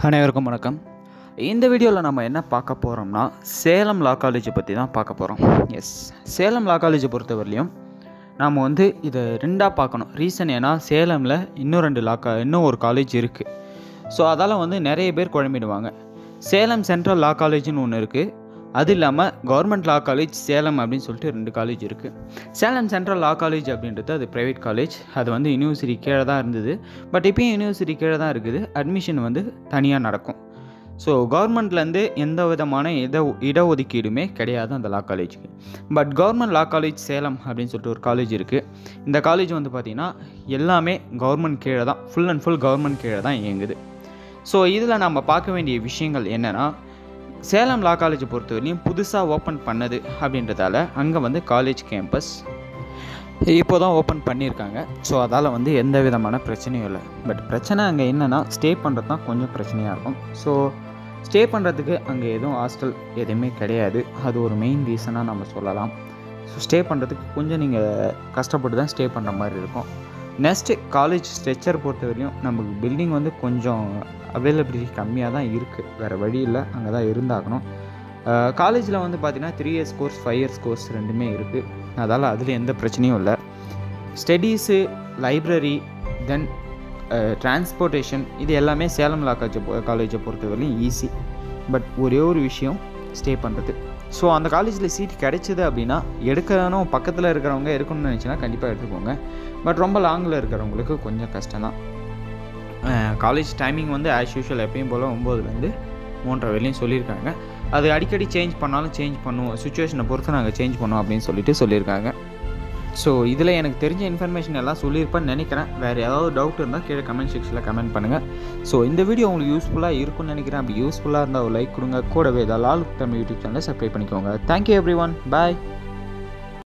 அனைவருக்கும் வணக்கம். இந்த வீடியோவில் நம்ம என்ன பார்க்க போகிறோம்னா சேலம் லா காலேஜை பற்றி தான் பார்க்க போகிறோம். சேலம் லா காலேஜை பொறுத்தவரையிலையும் நாம் இதை ரெண்டாக பார்க்கணும். ரீசன் ஏன்னா சேலமில் இன்னும் ஒரு காலேஜ் இருக்குது. ஸோ அதால் நிறைய பேர் குழம்பிடுவாங்க. சேலம் சென்ட்ரல் லா காலேஜ்னு ஒன்று இருக்குது. அது இல்லாமல் கவர்மெண்ட் லா காலேஜ் சேலம் அப்படின்னு சொல்லிட்டு 2 காலேஜ் இருக்குது. சேலம் சென்ட்ரல் லா காலேஜ் அப்படின்றது அது ப்ரைவேட் காலேஜ். அது யூனிவர்சிட்டி கீழே தான் இருந்தது. பட் இப்போயும் யூனிவர்சிட்டி கீழே தான் இருக்குது. அட்மிஷன் தனியாக நடக்கும். ஸோ கவர்மெண்ட்லேருந்து எந்த விதமான இடஒதுக்கீடுமே கிடையாது அந்த லா காலேஜுக்கு. But government law college Salem அப்படின்னு சொல்லிட்டு ஒரு காலேஜ் இருக்குது. இந்த காலேஜ் பார்த்திங்கன்னா எல்லாமே கவர்மெண்ட் கீழே தான், ஃபுல் அண்ட் ஃபுல் கவர்மெண்ட் கீழே தான் இயங்குது. ஸோ இதில் நம்ம பார்க்க வேண்டிய விஷயங்கள் என்னென்னா, சேலம் லா காலேஜை பொறுத்தவரையும் புதுசாக ஓப்பன் பண்ணது அப்படின்றதால அங்கே காலேஜ் கேம்பஸ் இப்போ தான் ஓப்பன் பண்ணியிருக்காங்க. ஸோ அதால் எந்த விதமான பிரச்சனையும் இல்லை. பட் பிரச்சனை அங்கே என்னென்னா, ஸ்டே பண்ணுறது தான் கொஞ்சம் பிரச்சனையாக இருக்கும். ஸோ ஸ்டே பண்ணுறதுக்கு அங்கே எதுவும் ஹாஸ்டல் எதுவுமே கிடையாது. அது ஒரு மெயின் ரீசனாக நம்ம சொல்லலாம். ஸோ ஸ்டே பண்ணுறதுக்கு கொஞ்சம் நீங்கள் கஷ்டப்பட்டு தான் ஸ்டே பண்ணுற மாதிரி இருக்கும். நெக்ஸ்ட்டு காலேஜ் ஸ்ட்ரெச்சர் பொறுத்தவரையும் நமக்கு பில்டிங் கொஞ்சம் அவைலபிலிட்டி கம்மியாக தான் இருக்குது. வேறு வழி இல்லை, அங்கே தான் இருந்தாகணும். காலேஜில் பார்த்திங்கன்னா 3 இயர்ஸ் கோர்ஸ் 5 இயர்ஸ் கோர்ஸ் ரெண்டுமே இருக்குது. அதால் அதில் எந்த பிரச்சனையும் இல்லை. ஸ்டடீஸு, லைப்ரரி, தென் டிரான்ஸ்போர்ட்டேஷன் இது எல்லாமே சேலம் லா காலேஜை பொறுத்தவரையிலும் ஈஸி. பட் ஒரே ஒரு விஷயம், ஸ்டே பண்ணுறது. ஸோ அந்த காலேஜில் சீட் கிடைச்சிது அப்படின்னா எடுக்கணும், பக்கத்தில் இருக்கிறவங்க எடுக்கணும்னு நினச்சின்னா கண்டிப்பாக எடுத்துக்கோங்க. பட் ரொம்ப லாங்கில் இருக்கிறவங்களுக்கு கொஞ்சம் கஷ்டம்தான். காலேஜ் டைமிங் ஆஸ் யூஷுவல் எப்பயும் போல் 9லேருந்து 3:30 வரையும் சொல்லியிருக்காங்க. அது அடிக்கடி சேஞ்ச் பண்ணாலும் சேஞ்ச் பண்ணுவோம், சுச்சுவேஷனை பொறுத்து நாங்கள் சேஞ்ச் பண்ணுவோம் அப்படின்னு சொல்லியிருக்காங்க. ஸோ இதில் எனக்கு தெரிஞ்ச இன்ஃபர்மேஷன் எல்லாம் சொல்லியிருப்பேன்னு நினைக்கிறேன். வேறு ஏதாவது டவுட் இருந்தால் கீழே கமெண்ட் செக்ஷனில் கமெண்ட் பண்ணுங்கள். ஸோ இந்த வீடியோ உங்களுக்கு யூஸ்ஃபுல்லாக இருக்கும்னு நினைக்கிறேன். அப்படி யூஸ்ஃபுல்லாக இருந்தால் ஒரு லைக் கொடுங்க. கூடவே ஏதாவது தமிழ் யூடியூப் சேனலை சப்ஸ்கிரைப் பண்ணிக்கோங்க. Thank you everyone. பாய்.